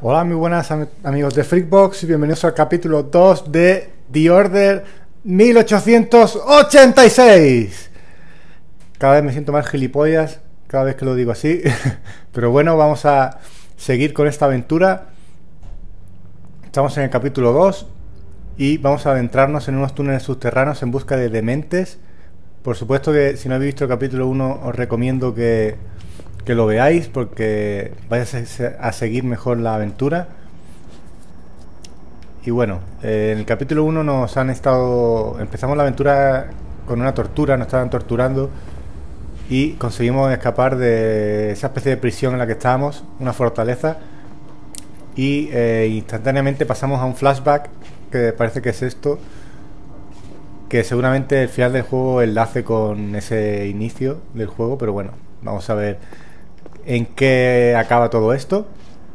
Hola, muy buenas amigos de Freakbox y bienvenidos al capítulo 2 de The Order 1886. Cada vez me siento más gilipollas cada vez que lo digo así. Pero bueno, vamos a seguir con esta aventura. Estamos en el capítulo 2 y vamos a adentrarnos en unos túneles subterráneos en busca de dementes. Por supuesto que si no habéis visto el capítulo 1 os recomiendo que lo veáis porque vais a seguir mejor la aventura. Y bueno, en el capítulo 1 empezamos la aventura con una tortura, nos estaban torturando y conseguimos escapar de esa especie de prisión en la que estábamos, una fortaleza, y instantáneamente pasamos a un flashback que parece que es esto, que seguramente el final del juego enlace con ese inicio del juego, pero bueno, vamos a ver en qué acaba todo esto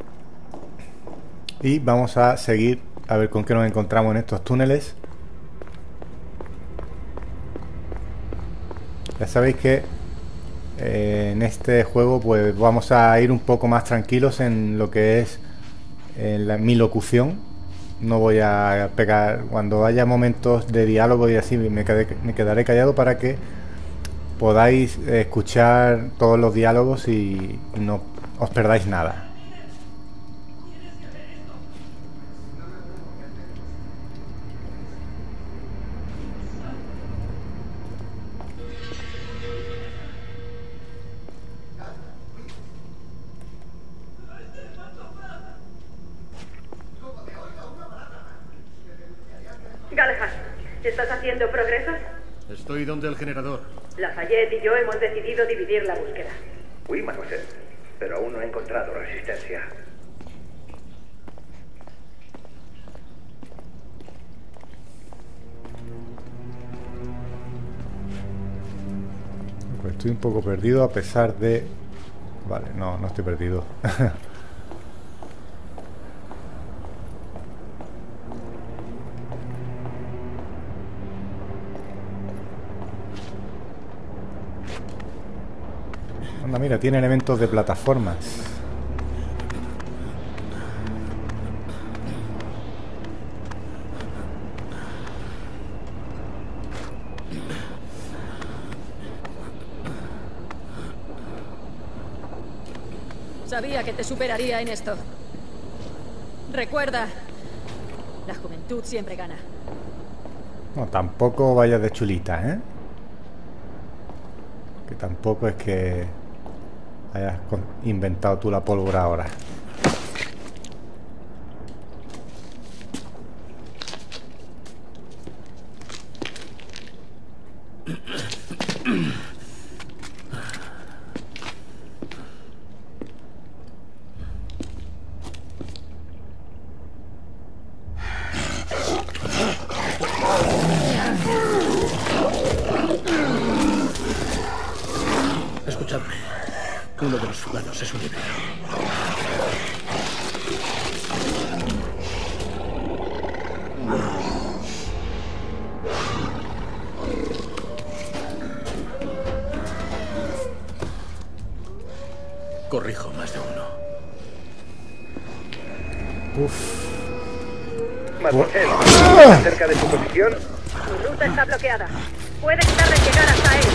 y vamos a seguir a ver con qué nos encontramos en estos túneles. Ya sabéis que en este juego pues vamos a ir un poco más tranquilos en lo que es mi locución. No voy a pegar cuando haya momentos de diálogo y así, me quedaré callado para que podáis escuchar todos los diálogos y no os perdáis nada. Galahad, ¿estás haciendo progresos? Estoy donde el generador. Lafayette y yo hemos decidido dividir la búsqueda. Oui, mademoiselle, pero aún no he encontrado resistencia. Pues estoy un poco perdido a pesar de... Vale, no estoy perdido. Anda, mira, tiene elementos de plataformas. Sabía que te superaría en esto. Recuerda, la juventud siempre gana. No, tampoco vayas de chulita, ¿eh? Que tampoco es que hayas inventado tú la pólvora ahora. Escuchadme. Uno de los fugados es un híbrido. Corrijo, más de uno. Uf. Mademoiselle, ¿está cerca de su posición? Su ruta está bloqueada. Puede quitar de llegar hasta él.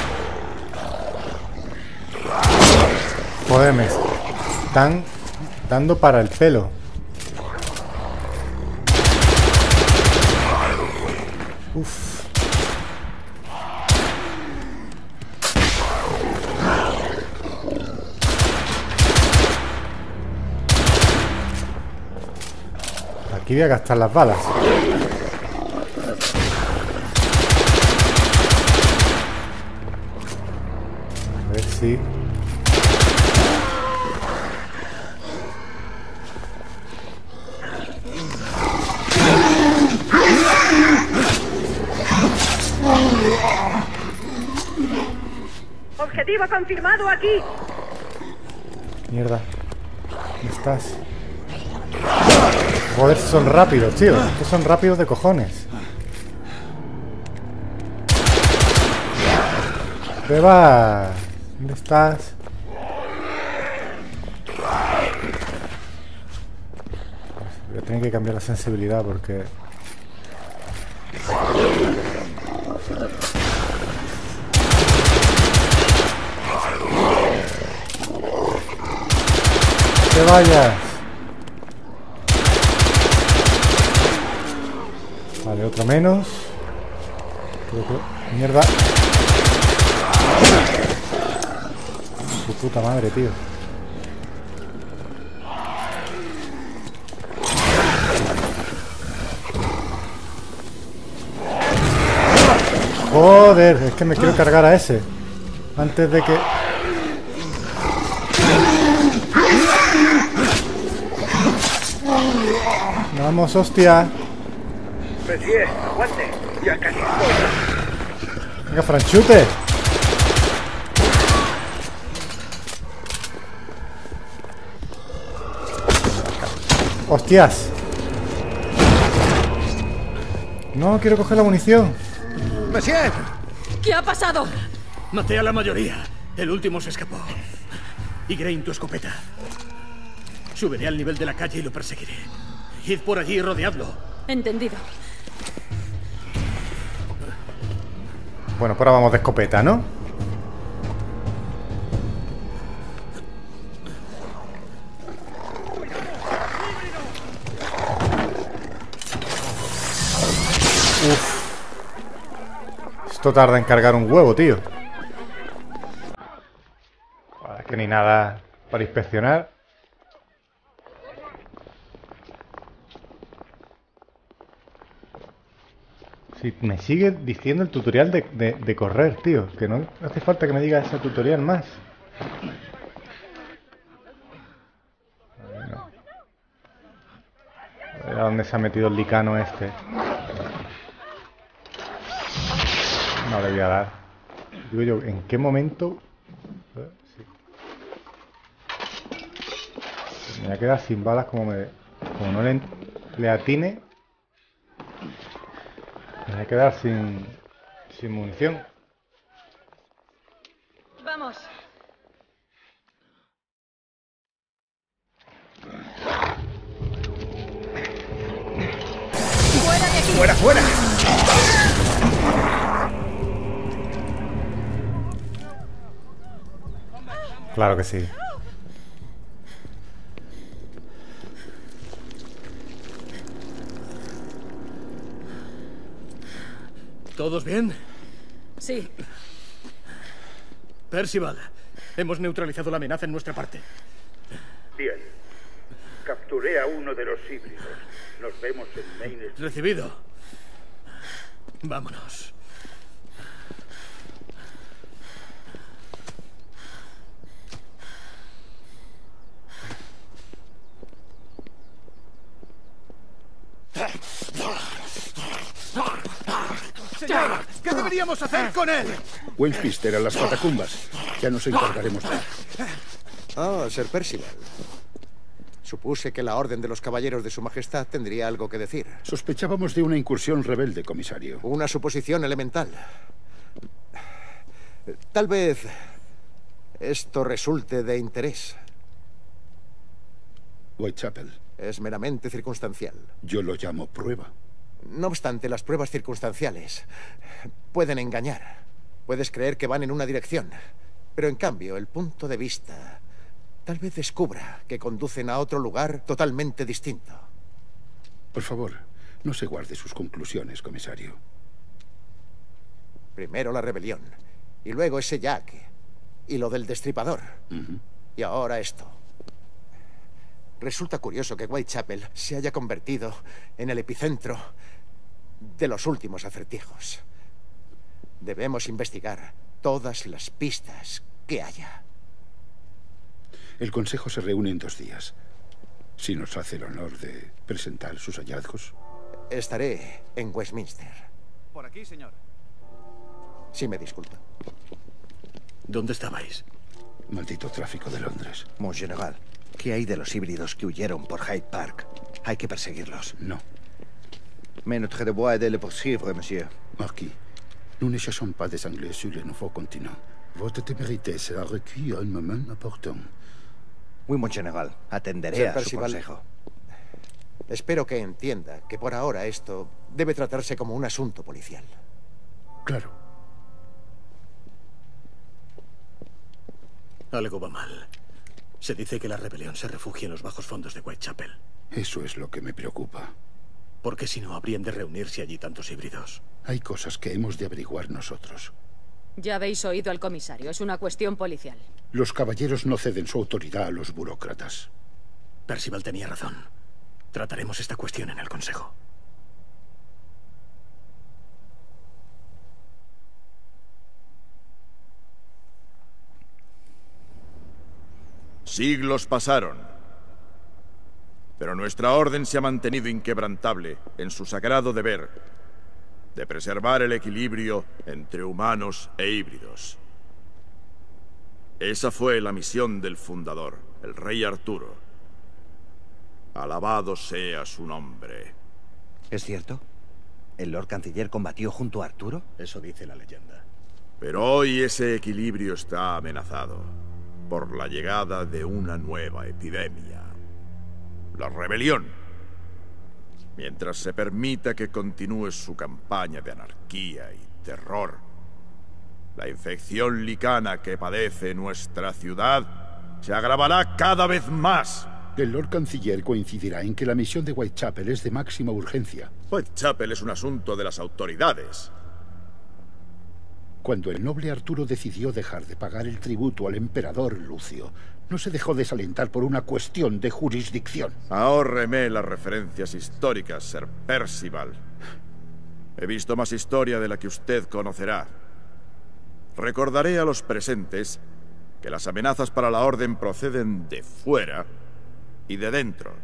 Joder, me están dando para el pelo. Uf. Aquí voy a gastar las balas. A ver si... Objetivo confirmado aquí. Mierda. ¿Dónde estás? Joder, son rápidos, tío. Estos son rápidos de cojones. ¿Dónde vas? ¿Dónde estás? tener que cambiar la sensibilidad porque... ¡Te vayas! Vale, otro menos. Mierda. Su puta madre, tío. Joder, es que me quiero cargar a ese antes de que... Vamos, hostia. Monsieur, aguante. Ya casi estoy. Venga, franchute. Hostias. No, quiero coger la munición. ¡Monsieur! ¿Qué ha pasado? Maté a la mayoría. El último se escapó. Y Grain, tu escopeta. Subiré al nivel de la calle y lo perseguiré. Id por allí y rodeadlo. Entendido. Bueno, por ahora vamos de escopeta, ¿no? Uf. Esto tarda en cargar un huevo, tío. Es que ni nada para inspeccionar. Sí, me sigue diciendo el tutorial de correr, tío. Que no hace falta que me diga ese tutorial más. No. A ver a dónde se ha metido el licano este. No le voy a dar. Digo yo, ¿en qué momento? Sí. Me voy a quedar sin balas como no le atine. Me voy a quedar sin munición. Vamos. ¡Fuera de aquí! ¡Fuera, fuera! Claro que sí. ¿Todos bien? Sí. Percival, hemos neutralizado la amenaza en nuestra parte. Bien. Capturé a uno de los híbridos. Nos vemos en Main Street. Recibido. Vámonos. Señor, ¿qué deberíamos hacer con él? Westminster a las catacumbas. Ya nos encargaremos de él. Oh, Sir Percival. Supuse que la Orden de los Caballeros de Su Majestad tendría algo que decir. Sospechábamos de una incursión rebelde, comisario. Una suposición elemental. Tal vez esto resulte de interés. Whitechapel. Es meramente circunstancial. Yo lo llamo prueba. No obstante, las pruebas circunstanciales pueden engañar. Puedes creer que van en una dirección, pero en cambio el punto de vista tal vez descubra que conducen a otro lugar totalmente distinto. Por favor, no se guarde sus conclusiones, comisario. Primero la rebelión, y luego ese Jack, y lo del destripador. Y ahora esto. Resulta curioso que Whitechapel se haya convertido en el epicentro de los últimos acertijos. Debemos investigar todas las pistas que haya. El Consejo se reúne en 2 días. Si nos hace el honor de presentar sus hallazgos. Estaré en Westminster. Por aquí, señor. Si me disculpa. ¿Dónde estabais? Maldito tráfico de Londres. Mon General, ¿qué hay de los híbridos que huyeron por Hyde Park? Hay que perseguirlos. No. Mais notre devoir est de les poursuivre, monsieur. Marquis, nous ne cherchons pas des Anglais sur le nouveau continent. Votre témérité sera requise à un moment important. Oui, mon General. Atenderé Sir a su Percival. consejo. Espero que entienda que por ahora esto debe tratarse como un asunto policial. Claro. Algo va mal. Se dice que la rebelión se refugia en los bajos fondos de Whitechapel. Eso es lo que me preocupa. ¿Por qué si no habrían de reunirse allí tantos híbridos? Hay cosas que hemos de averiguar nosotros. Ya habéis oído al comisario. Es una cuestión policial. Los caballeros no ceden su autoridad a los burócratas. Percival tenía razón. Trataremos esta cuestión en el Consejo. Siglos pasaron, pero nuestra orden se ha mantenido inquebrantable en su sagrado deber de preservar el equilibrio entre humanos e híbridos. Esa fue la misión del fundador, el rey Arturo. Alabado sea su nombre. ¿Es cierto? ¿El Lord Canciller combatió junto a Arturo? Eso dice la leyenda. Pero hoy ese equilibrio está amenazado por la llegada de una nueva epidemia. La rebelión. Mientras se permita que continúe su campaña de anarquía y terror, la infección licana que padece nuestra ciudad se agravará cada vez más. El Lord Canciller coincidirá en que la misión de Whitechapel es de máxima urgencia. Whitechapel es un asunto de las autoridades. Cuando el noble Arturo decidió dejar de pagar el tributo al emperador Lucio, no se dejó desalentar por una cuestión de jurisdicción. Ahórreme las referencias históricas, Sir Percival. He visto más historia de la que usted conocerá. Recordaré a los presentes que las amenazas para la Orden proceden de fuera y de dentro.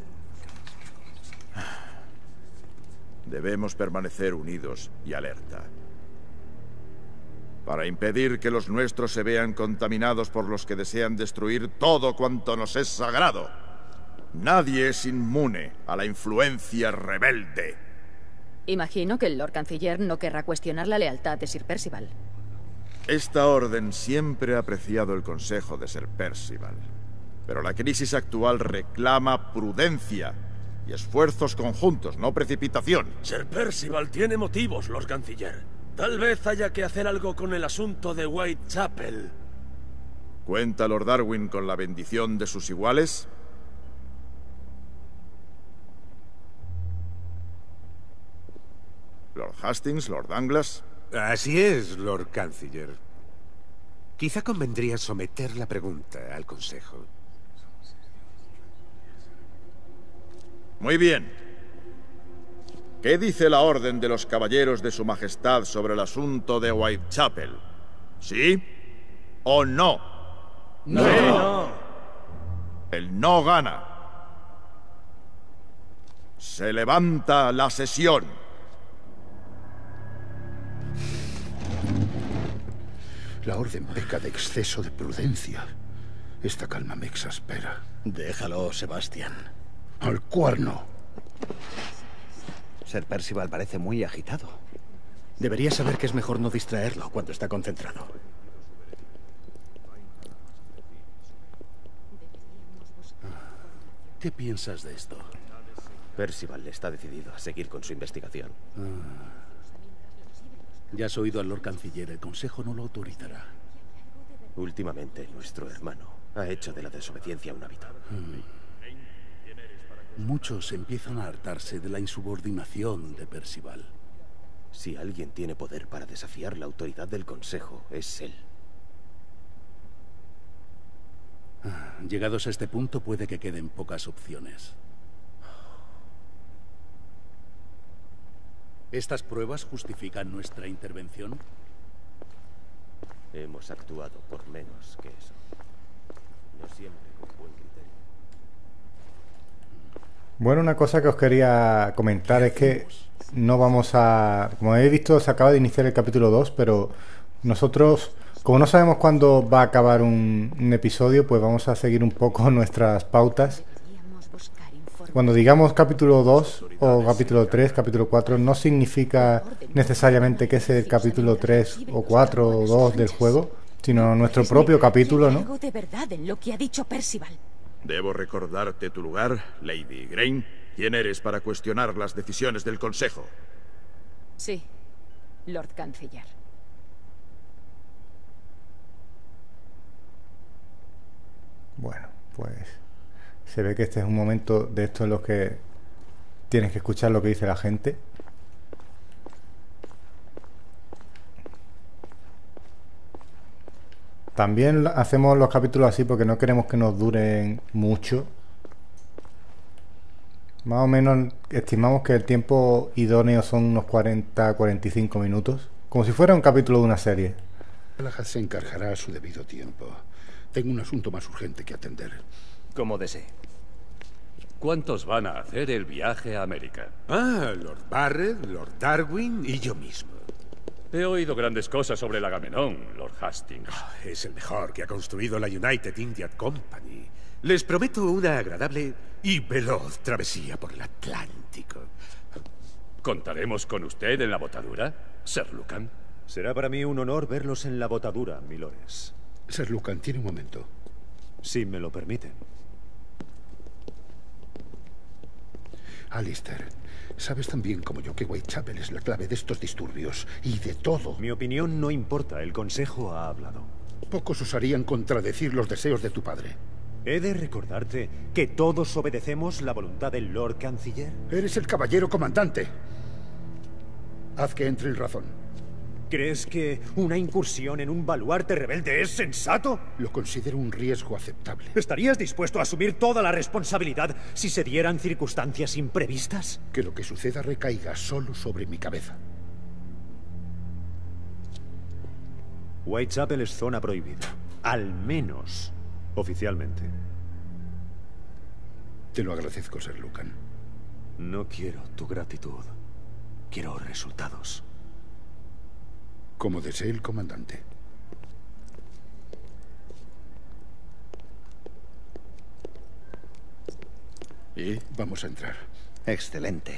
Debemos permanecer unidos y alerta para impedir que los nuestros se vean contaminados por los que desean destruir todo cuanto nos es sagrado. Nadie es inmune a la influencia rebelde. Imagino que el Lord Canciller no querrá cuestionar la lealtad de Sir Percival. Esta orden siempre ha apreciado el consejo de Sir Percival. Pero la crisis actual reclama prudencia y esfuerzos conjuntos, no precipitación. Sir Percival tiene motivos, Lord Canciller. Tal vez haya que hacer algo con el asunto de Whitechapel. ¿Cuenta Lord Darwin con la bendición de sus iguales? Lord Hastings, Lord Douglas. Así es, Lord Canciller. Quizá convendría someter la pregunta al Consejo. Muy bien. ¿Qué dice la Orden de los Caballeros de Su Majestad sobre el asunto de Whitechapel? ¿Sí o no? No. Sí, no. El no gana. Se levanta la sesión. La Orden peca de exceso de prudencia. Esta calma me exaspera. Déjalo, Sebastián. ¡Al cuerno! Sir Percival parece muy agitado. Debería saber que es mejor no distraerlo cuando está concentrado. ¿Qué piensas de esto? Percival está decidido a seguir con su investigación. Ya has oído al Lord Canciller. El Consejo no lo autorizará. Últimamente, nuestro hermano ha hecho de la desobediencia un hábito. Muchos empiezan a hartarse de la insubordinación de Percival. Si alguien tiene poder para desafiar la autoridad del Consejo, es él. Llegados a este punto, puede que queden pocas opciones. ¿Estas pruebas justifican nuestra intervención? Hemos actuado por menos que eso. No siempre con buen criterio. Bueno, una cosa que os quería comentar es que no vamos a... Como habéis visto, se acaba de iniciar el capítulo 2, pero nosotros, como no sabemos cuándo va a acabar un episodio, pues vamos a seguir un poco nuestras pautas. Cuando digamos capítulo 2 o capítulo 3, capítulo 4, no significa necesariamente que es el capítulo 3 o 4 o 2 del juego, sino nuestro propio capítulo, ¿no? Algo de verdad en lo que ha dicho Percival. Debo recordarte tu lugar, Lady Grain. ¿Quién eres para cuestionar las decisiones del Consejo? Sí, Lord Canciller. Bueno, pues se ve que este es un momento de esto en los que tienes que escuchar lo que dice la gente. También hacemos los capítulos así porque no queremos que nos duren mucho. Más o menos estimamos que el tiempo idóneo son unos 40-45 minutos. Como si fuera un capítulo de una serie. Galahad se encargará a su debido tiempo. Tengo un asunto más urgente que atender. Como desee. ¿Cuántos van a hacer el viaje a América? Ah, Lord Barrett, Lord Darwin y yo mismo. He oído grandes cosas sobre el Agamenón, Lord Hastings. Es el mejor que ha construido la United India Company. Les prometo una agradable y veloz travesía por el Atlántico. ¿Contaremos con usted en la botadura, Sir Lucan? Será para mí un honor verlos en la botadura, milores. Sir Lucan, tiene un momento. Si me lo permiten. Alistair, sabes tan bien como yo que Whitechapel es la clave de estos disturbios y de todo. Mi opinión no importa, el Consejo ha hablado. Pocos osarían contradecir los deseos de tu padre. ¿He de recordarte que todos obedecemos la voluntad del Lord Canciller? Eres el caballero comandante. Haz que entre en razón. ¿Crees que una incursión en un baluarte rebelde es sensato? Lo considero un riesgo aceptable. ¿Estarías dispuesto a asumir toda la responsabilidad si se dieran circunstancias imprevistas? Que lo que suceda recaiga solo sobre mi cabeza. Whitechapel es zona prohibida. Al menos oficialmente. Te lo agradezco, Sir Lucan. No quiero tu gratitud. Quiero resultados. Como desee el comandante. ¿Y? Vamos a entrar. Excelente.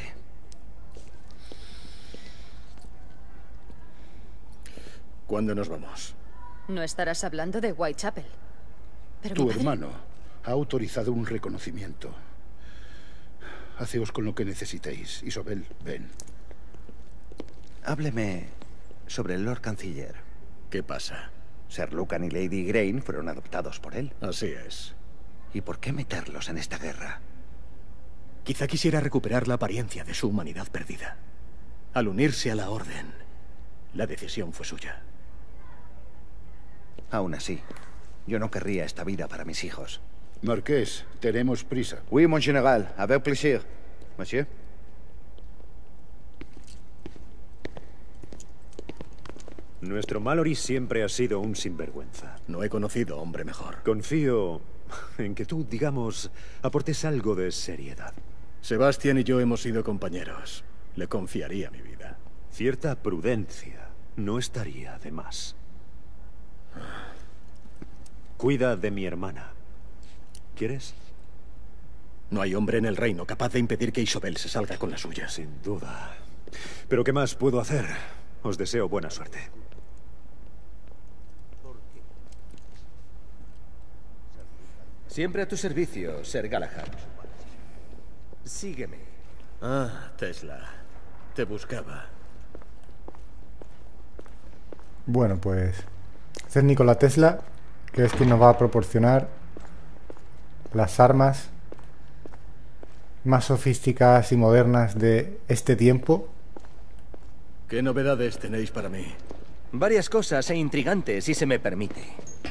¿Cuándo nos vamos? No estarás hablando de Whitechapel. Pero Tu mi padre... hermano ha autorizado un reconocimiento. Haceos con lo que necesitéis. Isobel, ven. Hábleme sobre el Lord Canciller. ¿Qué pasa? Sir Lucan y Lady Grain fueron adoptados por él. Así es. ¿Y por qué meterlos en esta guerra? Quizá quisiera recuperar la apariencia de su humanidad perdida. Al unirse a la Orden, la decisión fue suya. Aún así, yo no querría esta vida para mis hijos. Marqués, tenemos prisa. Oui, mon général. Avec plaisir. Monsieur. Nuestro Mallory siempre ha sido un sinvergüenza. No he conocido hombre mejor. Confío en que tú, digamos, aportes algo de seriedad. Sebastián y yo hemos sido compañeros. Le confiaría mi vida. Cierta prudencia no estaría de más. Cuida de mi hermana. ¿Quieres? No hay hombre en el reino capaz de impedir que Isobel se salga con la suya. Sin duda. Pero ¿qué más puedo hacer? Os deseo buena suerte. Siempre a tu servicio, Sir Galahad. Sígueme. Ah, Tesla. Te buscaba. Bueno, pues este es Nikola Tesla, que es quien nos va a proporcionar las armas más sofisticadas y modernas de este tiempo. ¿Qué novedades tenéis para mí? Varias cosas e intrigantes, si se me permite.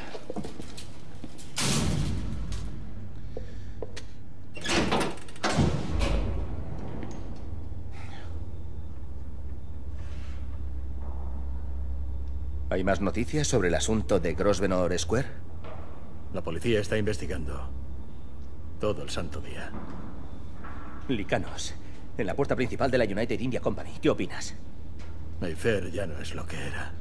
¿Hay más noticias sobre el asunto de Grosvenor Square? La policía está investigando. Todo el santo día. Licanos, en la puerta principal de la United India Company. ¿Qué opinas? Mayfair ya no es lo que era.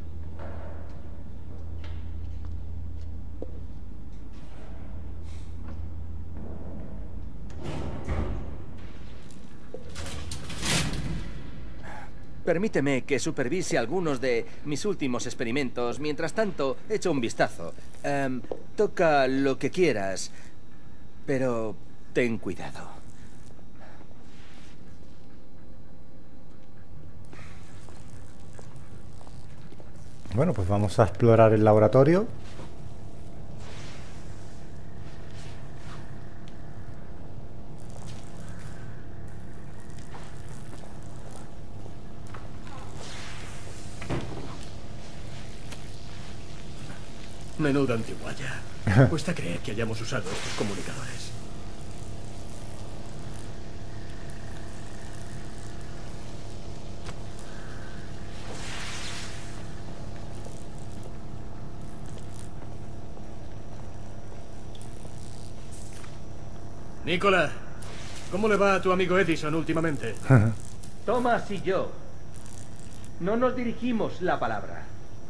Permíteme que supervise algunos de mis últimos experimentos. Mientras tanto, echa un vistazo. Toca lo que quieras, pero ten cuidado. Bueno, pues vamos a explorar el laboratorio. Menuda antigualla. Cuesta creer que hayamos usado estos comunicadores. Nicola, ¿cómo le va a tu amigo Edison últimamente? Thomas y yo no nos dirigimos la palabra.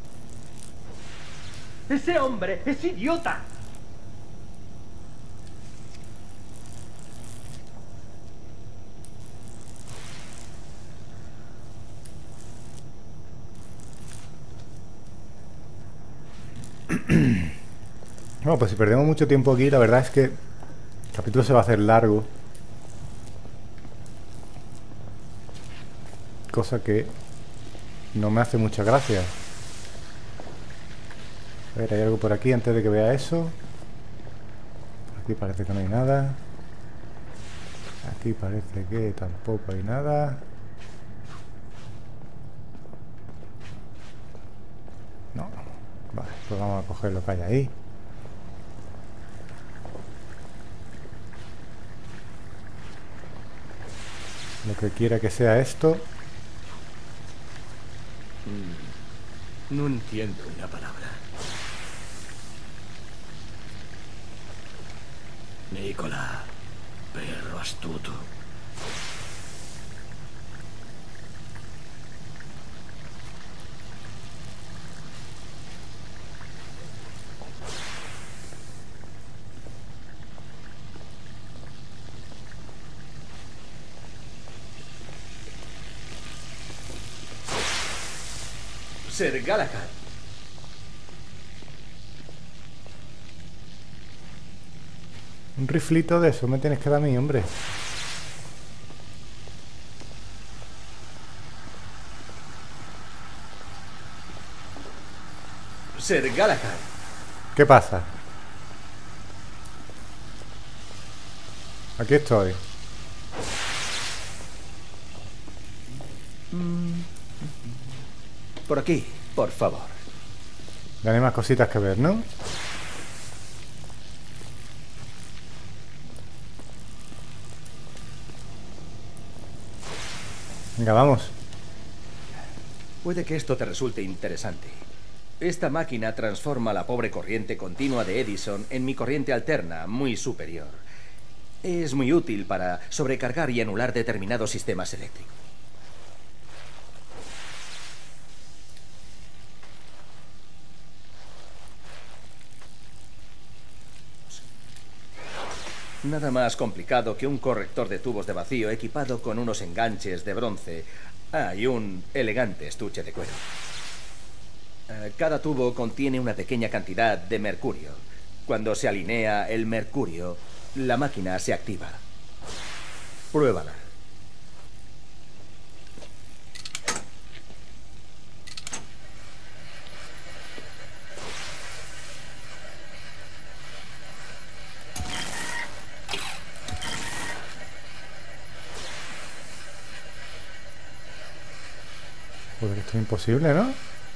¡Ese hombre es idiota! Bueno, pues si perdemos mucho tiempo aquí, la verdad es que el capítulo se va a hacer largo. Cosa que no me hace mucha gracia. A ver, hay algo por aquí antes de que vea eso. Por aquí parece que no hay nada. Aquí parece que tampoco hay nada. No. Vale, pues vamos a coger lo que hay ahí. Lo que quiera que sea esto. No entiendo una palabra. Nicola, perro astuto. Sir Galahad. Un riflito de eso me tienes que dar a mí, hombre. Sir Galahad. ¿Qué pasa? Aquí estoy. Por aquí, por favor. Ya hay más cositas que ver, ¿no? Venga, vamos. Puede que esto te resulte interesante. Esta máquina transforma la pobre corriente continua de Edison en mi corriente alterna, muy superior. Es muy útil para sobrecargar y anular determinados sistemas eléctricos. Nada más complicado que un corrector de tubos de vacío equipado con unos enganches de bronce y un elegante estuche de cuero. Cada tubo contiene una pequeña cantidad de mercurio. Cuando se alinea el mercurio, la máquina se activa. Pruébala. Joder, esto es imposible, ¿no?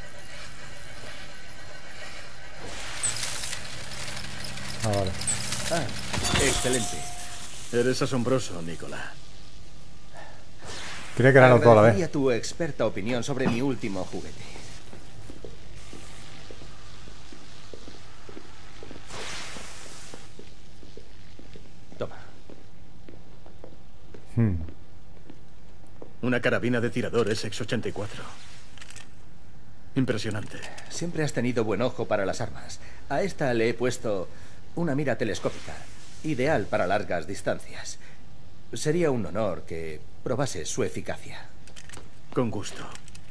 Ah, vale. Excelente. Eres asombroso, Nicola. Creía que eran toda la vez. Agradecería tu experta opinión sobre mi último juguete. Toma. Una carabina de tiradores X-84. Impresionante. Siempre has tenido buen ojo para las armas. A esta le he puesto una mira telescópica, ideal para largas distancias. Sería un honor que probases su eficacia. Con gusto.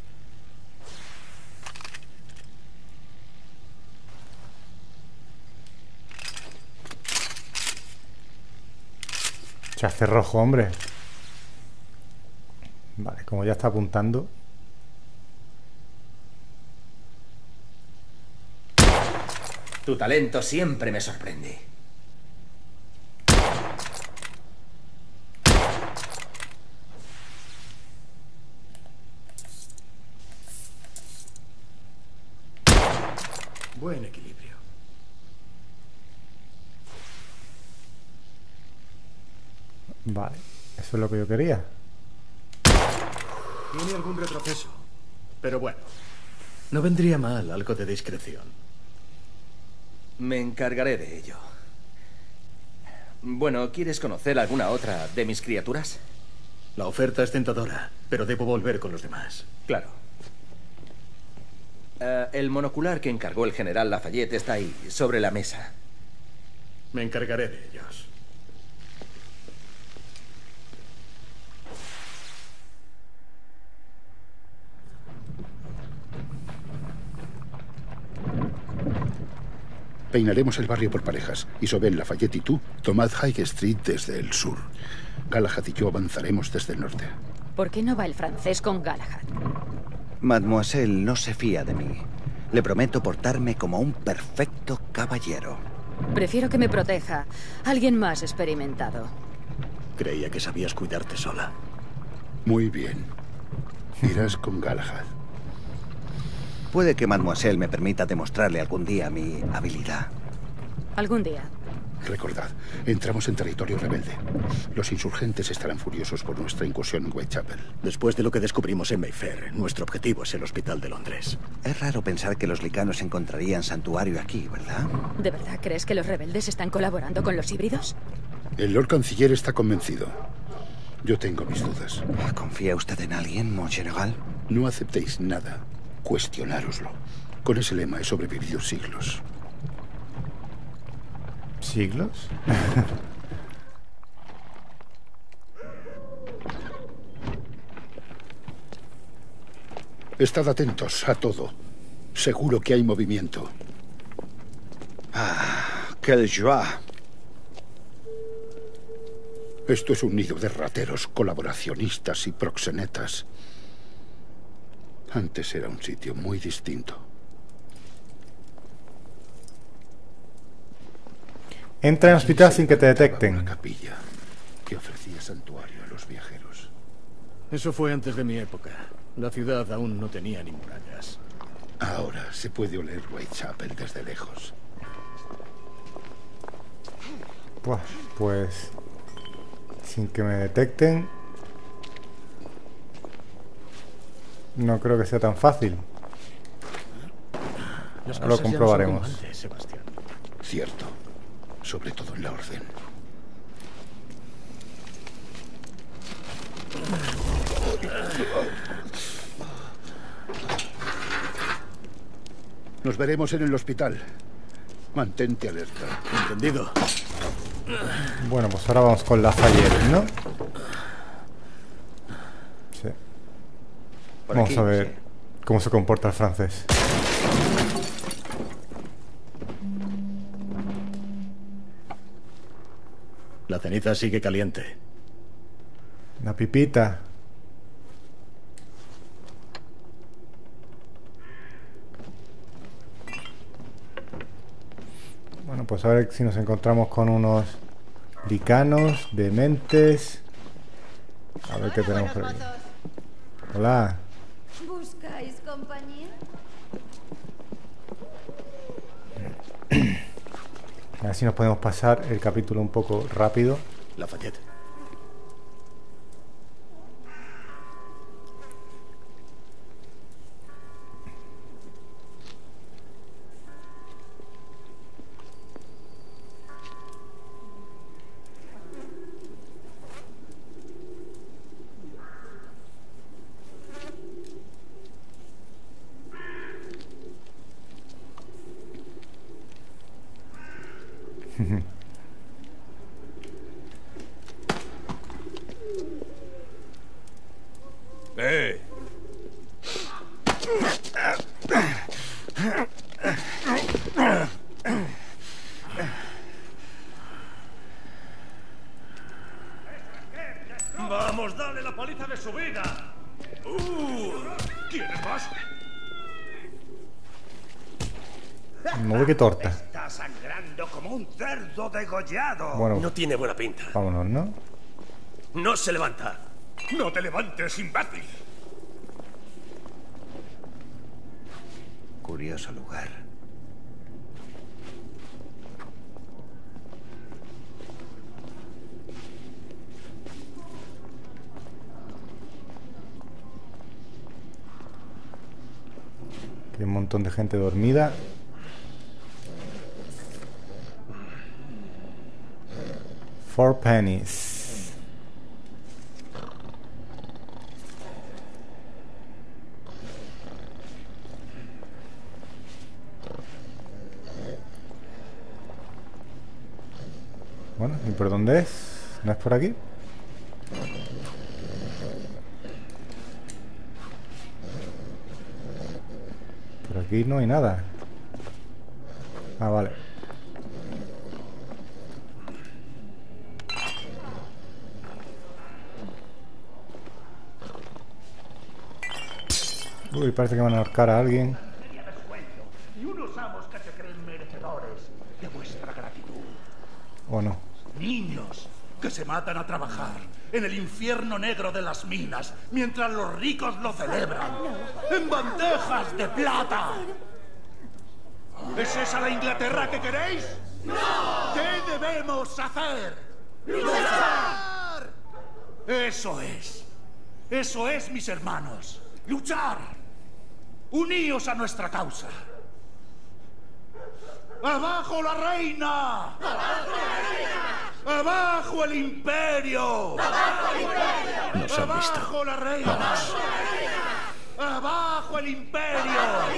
Se hace rojo, hombre. Vale, como ya está apuntando. Tu talento siempre me sorprende. Buen equilibrio. Vale, eso es lo que yo quería. Tiene algún retroceso, pero bueno, no vendría mal algo de discreción. Me encargaré de ello. Bueno, ¿quieres conocer alguna otra de mis criaturas? La oferta es tentadora, pero debo volver con los demás. Claro. El monocular que encargó el general Lafayette está ahí, sobre la mesa. Me encargaré de ellos. Peinaremos el barrio por parejas. Isobel, Lafayette y tú, tomad High Street desde el sur. Galahad y yo avanzaremos desde el norte. ¿Por qué no va el francés con Galahad? Mademoiselle no se fía de mí. Le prometo portarme como un perfecto caballero. Prefiero que me proteja alguien más experimentado. Creía que sabías cuidarte sola. Muy bien. Irás con Galahad. Puede que Mademoiselle me permita demostrarle algún día mi habilidad. Algún día. Recordad, entramos en territorio rebelde. Los insurgentes estarán furiosos por nuestra incursión en Whitechapel. Después de lo que descubrimos en Mayfair, nuestro objetivo es el Hospital de Londres. Es raro pensar que los licanos encontrarían santuario aquí, ¿verdad? ¿De verdad crees que los rebeldes están colaborando con los híbridos? El Lord Canciller está convencido. Yo tengo mis dudas. ¿Confía usted en alguien, mon general? No aceptéis nada. Cuestionároslo. Con ese lema he sobrevivido siglos. ¿Siglos? Estad atentos a todo. Seguro que hay movimiento. ¡Quelle joie! Esto es un nido de rateros, colaboracionistas y proxenetas. Antes era un sitio muy distinto. Entra en el hospital sin que te detecten. Una capilla que ofrecía santuario a los viajeros. Eso fue antes de mi época. La ciudad aún no tenía ni murallas. Ahora se puede oler Whitechapel desde lejos. Pues sin que me detecten, no creo que sea tan fácil. Ahora lo comprobaremos. Sebastián. Cierto. Sobre todo en la orden. Nos veremos en el hospital. Mantente alerta. Entendido. Bueno, pues ahora vamos con Lafayette, ¿no? Sí. Vamos a ver cómo se comporta el francés. La ceniza sigue caliente. La pipita. Bueno, pues a ver si nos encontramos con unos licanos, dementes. A ver qué tenemos por aquí. Hola. ¿Buscáis compañía? A ver si nos podemos pasar el capítulo un poco rápido. Lafayette. ¡Vamos, dale la paliza de su vida! ¿Quieres más? No ve qué torta. Está sangrando como un cerdo degollado. Bueno, no tiene buena pinta. Vámonos, ¿no? No se levanta. No te levantes, imbécil. Curioso lugar. Hay un montón de gente dormida. Four pennies. Bueno, ¿y por dónde es? ¿No es por aquí? Por aquí no hay nada. Ah, vale. Uy, parece que van a ahorcar a alguien. Y unos amos que se creen merecedores de vuestra gratitud. ¿O no? Niños que se matan a trabajar en el infierno negro de las minas mientras los ricos lo celebran en bandejas de plata. ¿Es esa la Inglaterra que queréis? ¡No! ¿Qué debemos hacer? ¡Luchar! Eso es, mis hermanos. ¡Luchar! ¡Uníos a nuestra causa! ¡Abajo la reina! ¡Abajo la reina! ¡Abajo el imperio! ¡Abajo el imperio! Nos han visto. ¡Abajo la reina! Vamos. ¡Abajo el imperio!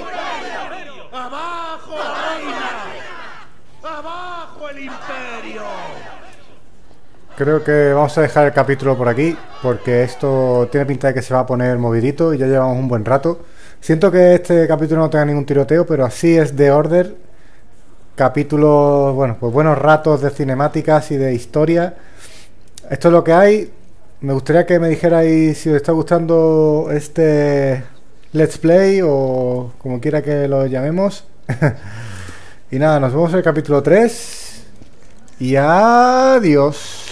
¡Abajo la reina! ¡Abajo el imperio! Creo que vamos a dejar el capítulo por aquí, porque esto tiene pinta de que se va a poner movidito y ya llevamos un buen rato. Siento que este capítulo no tenga ningún tiroteo, pero así es The Order. Capítulos, bueno, pues buenos ratos de cinemáticas y de historia. Esto es lo que hay. Me gustaría que me dijerais si os está gustando este Let's Play o como quiera que lo llamemos. Y nada, nos vemos en el capítulo 3 y adiós.